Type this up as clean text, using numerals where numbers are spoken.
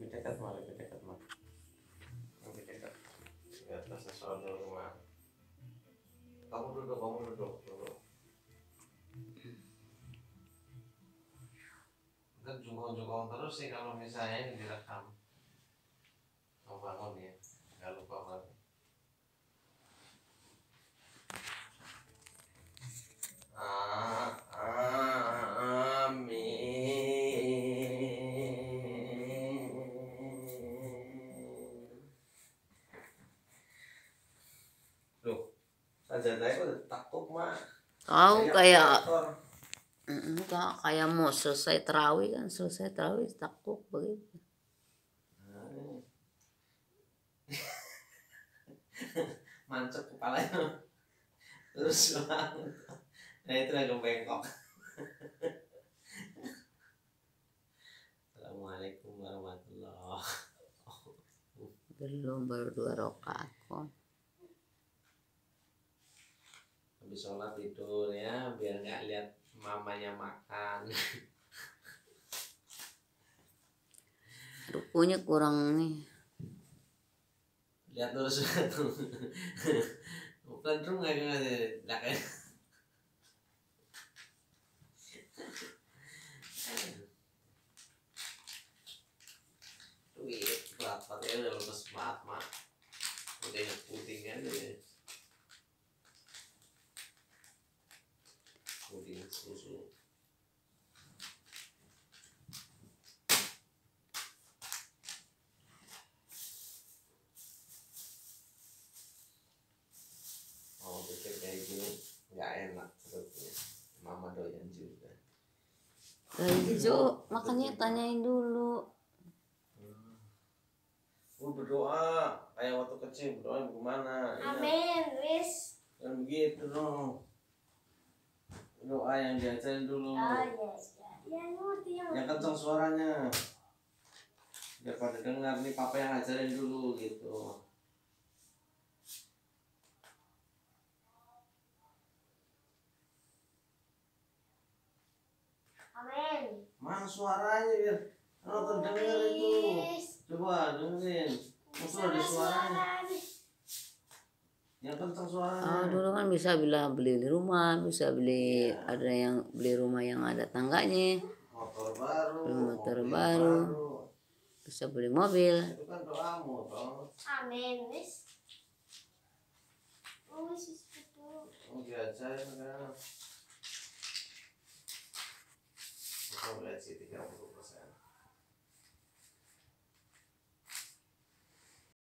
lebih dekat mah, lebih dekat mah, lebih dekat. Di atas soal rumah. Kamu duduk dulu. Kan jungkong terus sih kalau misalnya ini direkam. Mau bangun ya, nggak lupa banget. Loh, sajadahnya udah takut mah. Tahu kayak kayak mau selesai terawih kan, takut begitu. Mancep kepalanya terus bangun. Nah itu agak bengkok. Assalamualaikum warahmatullahi. Belum, baru 2 rakaat kok. Habis sholat tidur ya, biar nggak lihat mamanya makan. Rukunya kurang nih. Lihat terus tuh. Bukan drum nggak kayak. Duit berapa ya udah lemes banget mah. Udah puding aja ya. Puding susu. Oh bikin kayak gini nggak enak perutnya. Mama doyan juga. Jo, makanya tanyain dulu. Berdoa kayak waktu kecil, berdoa gimana? Amin, wis. Kan begitu dong. Doa yang diajarin dulu. Ya ngerti ya. Yang kencang suaranya. Biar pada dengar nih papa yang ngajarin dulu gitu. Amin. Mana suaranya biar terdengar itu. Coba dengerin. Maksudnya ada suaranya. Yang kencang suaranya. Dulu kan bisa beli rumah, bisa beli ada yang beli rumah yang ada tangganya. Motor baru. Bisa beli mobil. Itu kan doamu, toh. Amin, wis. Wis itu. Diajarin kan. Kita lihat sih 30%.